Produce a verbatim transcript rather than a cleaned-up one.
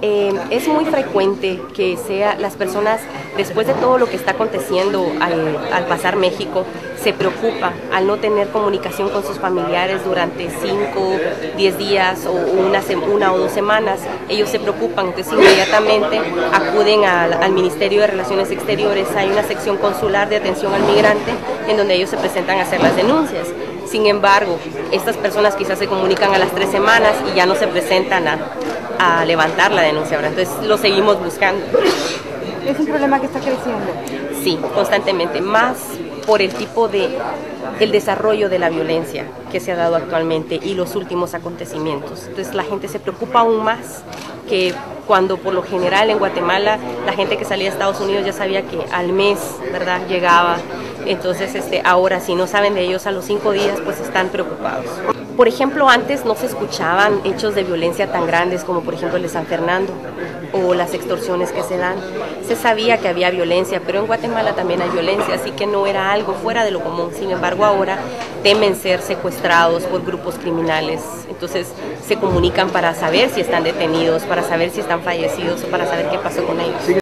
Eh, es muy frecuente que sea las personas, después de todo lo que está aconteciendo al, al pasar México, se preocupa al no tener comunicación con sus familiares durante cinco, diez días o una, una o dos semanas. Ellos se preocupan, entonces inmediatamente acuden al, al Ministerio de Relaciones Exteriores. Hay una sección consular de atención al migrante en donde ellos se presentan a hacer las denuncias. Sin embargo, estas personas quizás se comunican a las tres semanas y ya no se presentan a, a levantar la denuncia. Ahora, entonces lo seguimos buscando. ¿Es un problema que está creciendo? Sí, constantemente, más por el tipo de el desarrollo de la violencia que se ha dado actualmente y los últimos acontecimientos. Entonces la gente se preocupa aún más que cuando por lo general en Guatemala la gente que salía de Estados Unidos ya sabía que al mes, ¿verdad?, llegaba. Entonces este, ahora si no saben de ellos a los cinco días, pues están preocupados. Por ejemplo, antes no se escuchaban hechos de violencia tan grandes como por ejemplo el de San Fernando o las extorsiones que se dan. Se sabía que había violencia, pero en Guatemala también hay violencia, así que no era algo fuera de lo común. Sin embargo, ahora temen ser secuestrados por grupos criminales. Entonces se comunican para saber si están detenidos, para saber si están fallecidos o para saber qué pasó con ellos.